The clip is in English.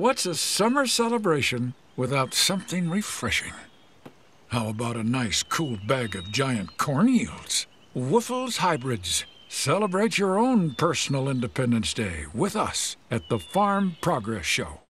What's a summer celebration without something refreshing? How about a nice cool bag of giant cornmeals? Wuffles Hybrids. Celebrate your own personal Independence Day with us at the Farm Progress Show.